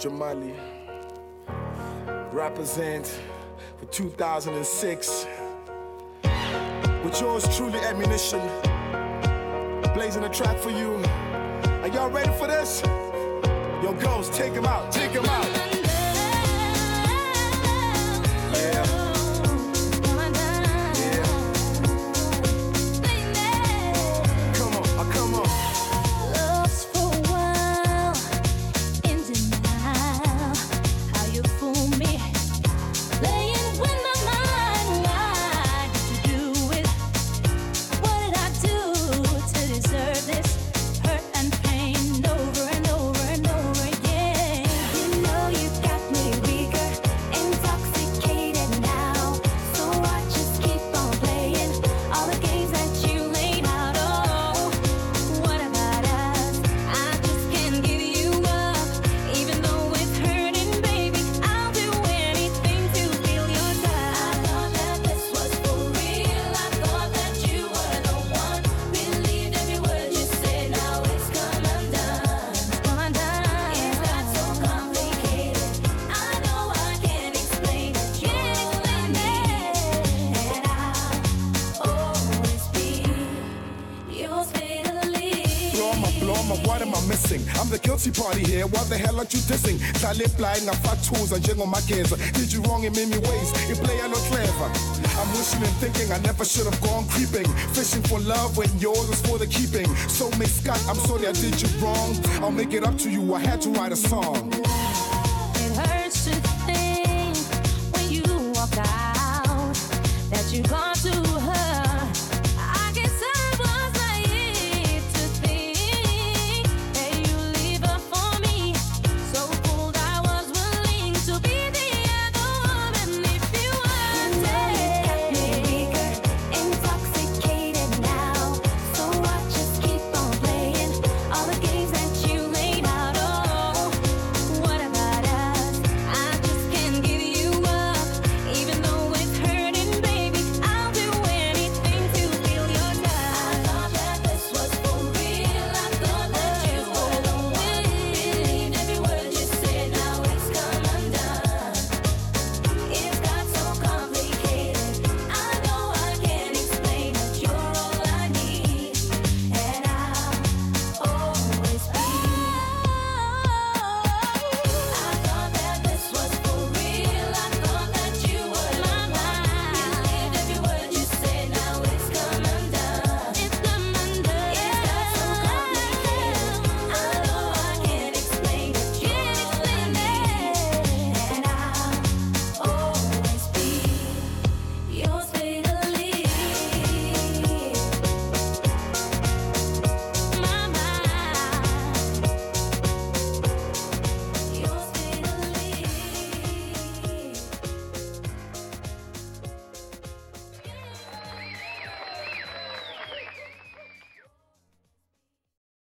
Jamali. Represent for 2006. With yours truly, Ammunition. Blazing a track for you. Are y'all ready for this? Yo, girls, take him out, take him out. Yeah. What am I missing? I'm the guilty party here. Why the hell aren't you dissing? Talent blind, I'm fat tools and jingle my gears. Did you wrong in many ways? You play a lot clever. I'm wishing and thinking I never should have gone creeping. Fishing for love when yours was for the keeping. So Miss Scott, I'm sorry I did you wrong. I'll make it up to you. I had to write a song. It hurts to think when you walk out that you're gone.